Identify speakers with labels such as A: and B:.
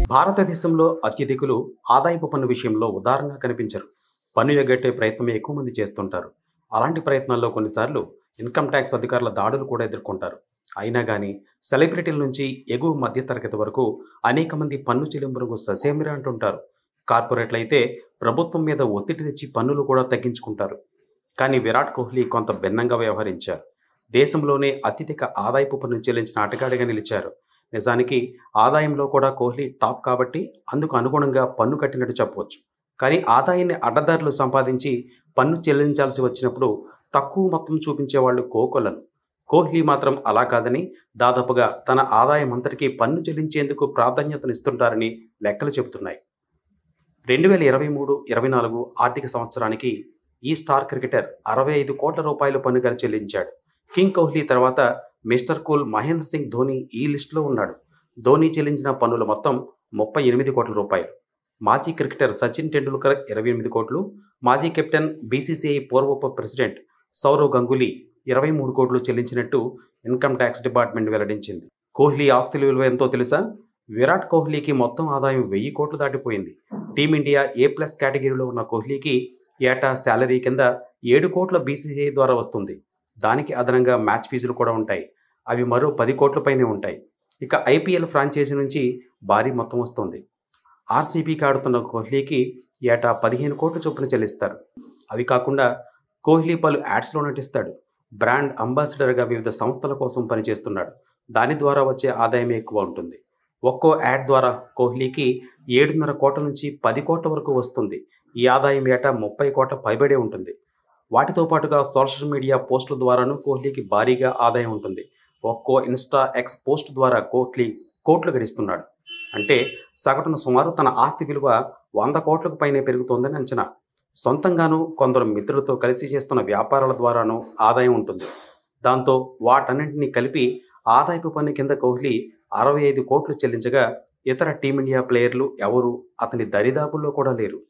A: భారతదేశంలో అత్యధికులు ఆదాయపు పన్ను విషయంలో ఉదారంగా కనిపించరు. పన్ను ఎగ్గట్టే ప్రయత్నమే ఎక్కువ మంది చేస్తుంటారు. అలాంటి ప్రయత్నాల్లో కొన్నిసార్లు ఇన్కమ్ ట్యాక్స్ అధికారుల దాడులు కూడా ఎదుర్కొంటారు. అయినా కానీ సెలబ్రిటీల నుంచి ఎగువ మధ్యతరగతి వరకు అనేక మంది పన్ను చెల్లింపులకు ససేమిరా అంటుంటారు. కార్పొరేట్లు అయితే ప్రభుత్వం మీద ఒత్తిడి తెచ్చి పన్నులు కూడా తగ్గించుకుంటారు. కానీ విరాట్ కోహ్లీ కొంత భిన్నంగా వ్యవహరించారు. దేశంలోనే అత్యధిక ఆదాయపు పన్ను చెల్లించిన ఆటగాడిగా నిలిచారు. నిజానికి ఆదాయంలో కూడా కోహ్లీ టాప్ కాబట్టి అందుకు అనుగుణంగా పన్ను కట్టినట్టు చెప్పవచ్చు. కానీ ఆదాయాన్ని అడ్డదారులు సంపాదించి పన్ను చెల్లించాల్సి వచ్చినప్పుడు తక్కువ మొత్తం చూపించే వాళ్ళు కోకొల్లలు. కోహ్లీ మాత్రం అలా కాదని దాదాపుగా తన ఆదాయం అంతటికీ పన్ను చెల్లించేందుకు ప్రాధాన్యతనిస్తుంటారని లెక్కలు చెబుతున్నాయి. 2023-24 ఆర్థిక సంవత్సరానికి ఈ స్టార్ క్రికెటర్ 65 కోట్ల రూపాయలు పన్నుగా చెల్లించాడు. కింగ్ కోహ్లీ తర్వాత మిస్టర్ కూల్ మహేంద్ర సింగ్ ధోని ఈ లిస్టులో ఉన్నాడు. ధోని చెల్లించిన పన్నుల మొత్తం 38 కోట్ల రూపాయలు. మాజీ క్రికెటర్ సచిన్ టెండూల్కర్ 28 కోట్లు, మాజీ కెప్టెన్ బీసీసీఐ పూర్వపు ప్రెసిడెంట్ సౌరవ్ గంగూలీ 23 కోట్లు చెల్లించినట్టు ఇన్కమ్ ట్యాక్స్ డిపార్ట్మెంట్ వెల్లడించింది. కోహ్లీ ఆస్తుల విలువ ఎంతో తెలుసా? విరాట్ కోహ్లీకి మొత్తం ఆదాయం 1000 కోట్లు దాటిపోయింది. టీమిండియా A+ కేటగిరీలో ఉన్న కోహ్లీకి ఏటా శాలరీ కింద 7 కోట్ల బీసీసీఐ ద్వారా వస్తుంది. దానికి అదనంగా మ్యాచ్ ఫీజులు కూడా ఉంటాయి. అవి మరో 10 కోట్ల పైనే ఉంటాయి. ఇక ఐపీఎల్ ఫ్రాంచైజీ నుంచి భారీ మొత్తం వస్తుంది. ఆర్సీబీకి ఆడుతున్న కోహ్లీకి ఏటా 15 కోట్ల చొప్పున చెల్లిస్తారు. అవి కాకుండా కోహ్లీ పలు యాడ్స్లో నటిస్తాడు. బ్రాండ్ అంబాసిడర్గా వివిధ సంస్థల కోసం పనిచేస్తున్నాడు. దాని ద్వారా వచ్చే ఆదాయమే ఎక్కువ ఉంటుంది. ఒక్కో యాడ్ ద్వారా కోహ్లీకి 7.5 కోట్ల నుంచి 10 కోట్ల వరకు వస్తుంది. ఈ ఆదాయం ఏటా 30 కోట్ల పైబడే ఉంటుంది. వాటితో పాటుగా సోషల్ మీడియా పోస్టుల ద్వారాను కోహ్లీకి భారీగా ఆదాయం ఉంటుంది. ఒక్కో ఇన్స్టా ఎక్స్ పోస్ట్ ద్వారా కోహ్లీ కోట్లు గడిస్తున్నాడు. అంటే సగటున సుమారు తన ఆస్తి విలువ 100 కోట్లకు పైనే పెరుగుతోందని అంచనా. సొంతంగానూ కొందరు మిత్రులతో కలిసి చేస్తున్న వ్యాపారాల ద్వారానూ ఆదాయం ఉంటుంది. దాంతో వాటన్నింటినీ కలిపి ఆదాయపు పన్ను కింద కోహ్లీ 65 కోట్లు చెల్లించగా ఇతర టీమిండియా ప్లేయర్లు ఎవరూ అతని దరిదాపుల్లో కూడా లేరు.